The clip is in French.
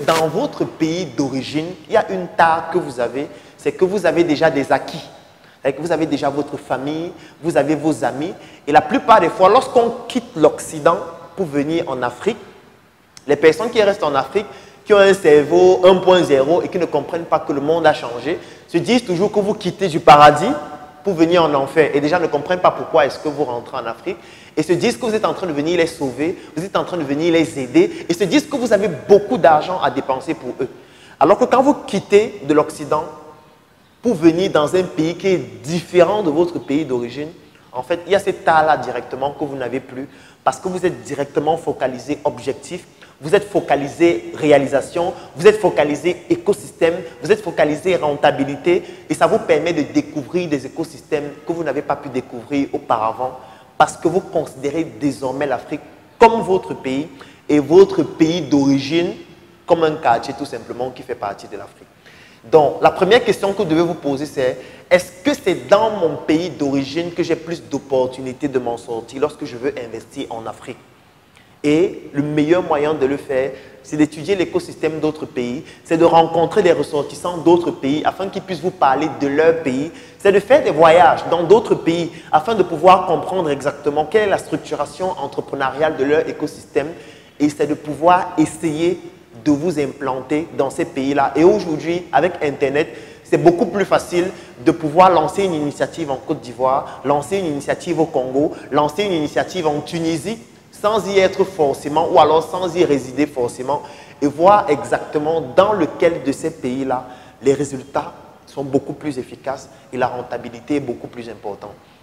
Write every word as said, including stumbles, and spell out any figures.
dans votre pays d'origine, il y a une tare que vous avez, c'est que vous avez déjà des acquis. C'est-à-dire que vous avez déjà votre famille, vous avez vos amis. Et la plupart des fois, lorsqu'on quitte l'Occident pour venir en Afrique, les personnes qui restent en Afrique, qui ont un cerveau un point zéro et qui ne comprennent pas que le monde a changé, se disent toujours que vous quittez du paradis pour venir en enfer. Et déjà ne comprennent pas pourquoi est-ce que vous rentrez en Afrique. Et se disent que vous êtes en train de venir les sauver, vous êtes en train de venir les aider. Et se disent que vous avez beaucoup d'argent à dépenser pour eux. Alors que quand vous quittez de l'Occident pour venir dans un pays qui est différent de votre pays d'origine, en fait, il y a cet tas-là directement que vous n'avez plus parce que vous êtes directement focalisé objectif, vous êtes focalisé réalisation, vous êtes focalisé écosystème, vous êtes focalisé rentabilité et ça vous permet de découvrir des écosystèmes que vous n'avez pas pu découvrir auparavant parce que vous considérez désormais l'Afrique comme votre pays et votre pays d'origine comme un quartier tout simplement qui fait partie de l'Afrique. Donc, la première question que vous devez vous poser, c'est est-ce que c'est dans mon pays d'origine que j'ai plus d'opportunités de m'en sortir lorsque je veux investir en Afrique? Et le meilleur moyen de le faire, c'est d'étudier l'écosystème d'autres pays, c'est de rencontrer des ressortissants d'autres pays afin qu'ils puissent vous parler de leur pays, c'est de faire des voyages dans d'autres pays afin de pouvoir comprendre exactement quelle est la structuration entrepreneuriale de leur écosystème et c'est de pouvoir essayer de vous implanter dans ces pays-là. Et aujourd'hui, avec Internet, c'est beaucoup plus facile de pouvoir lancer une initiative en Côte d'Ivoire, lancer une initiative au Congo, lancer une initiative en Tunisie, sans y être forcément, ou alors sans y résider forcément, et voir exactement dans lequel de ces pays-là, les résultats sont beaucoup plus efficaces et la rentabilité est beaucoup plus importante.